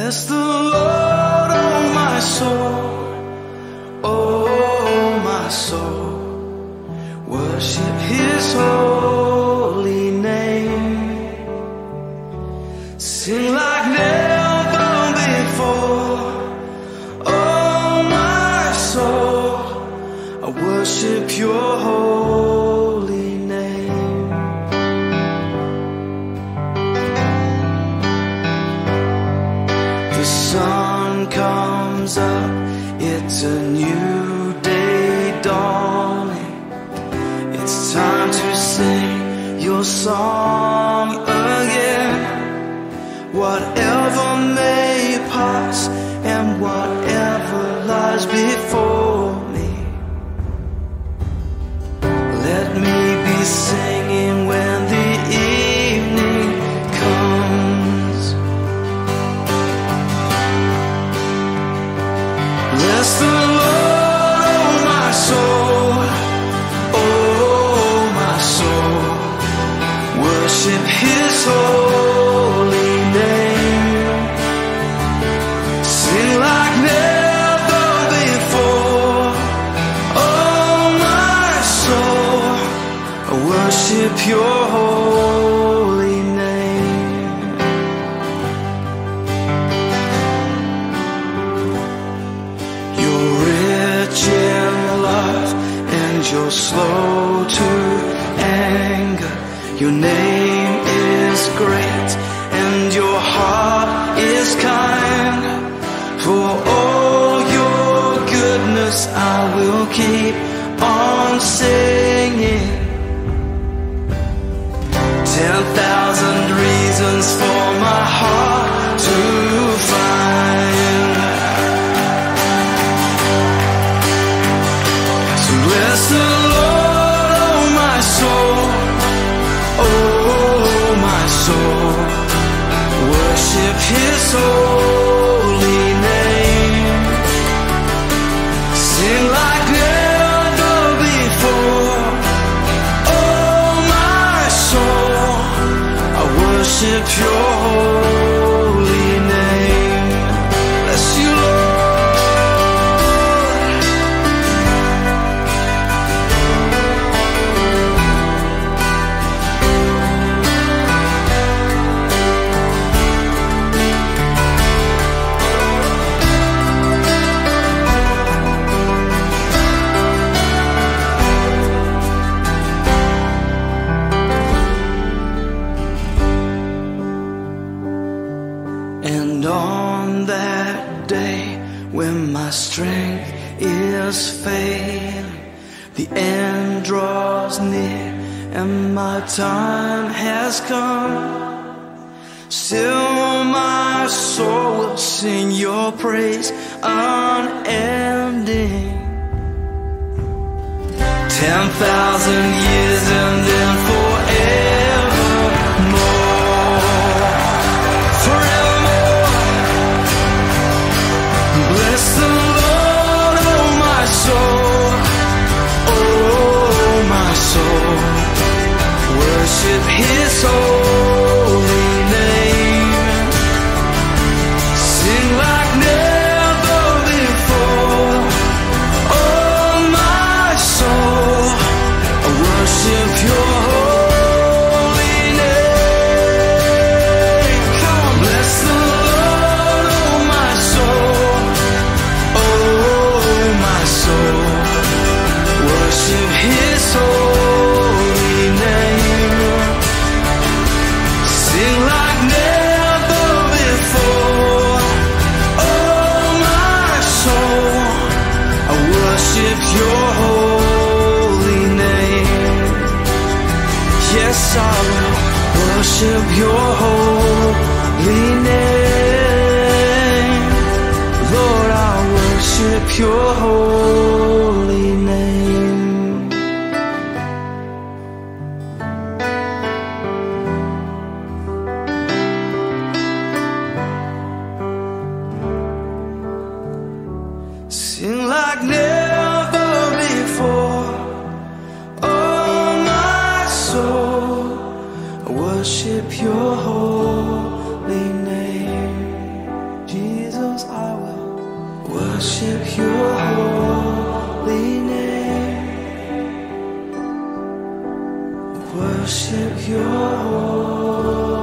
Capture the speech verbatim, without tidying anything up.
Bless the Lord, oh my soul, oh my soul. Worship His holy name. Sing like never before. Oh my soul, I worship your holy name. The sun comes up, it's a new day dawning. It's time to sing your song again. Whatever may pass and whatever lies before me, let me be singing when the evening comes. Bless the Lord, oh my soul, oh my soul. Worship His holy name. Sing like never before. Oh my soul, I worship your holy name. You're rich in love and you're slow to anger. Your name is great and your heart is kind. For all your goodness I will keep on singing. Ten thousand reasons for my heart to find. So bless the Lord, oh my soul, oh my soul. Worship His holy name. Sing like never before. Oh my soul, I worship your holy name. Bless you, Lord. And on that day when my strength is failing, the end draws near and my time has come, still my soul will sing your praise unending. Ten thousand years and then forevermore, forevermore. Bless the Lord, oh my soul, oh my soul. Worship His holy name. Sing like never before. Oh my soul, I worship your holy name. Come on, bless the Lord, oh my soul, oh my soul. Worship His holy name. Sing like never before. Oh my soul, I worship your holy name. Yes, I will worship your holy name. Lord, I worship your holy name. Sing like never before. Oh my soul, I worship your holy name, Jesus. worship your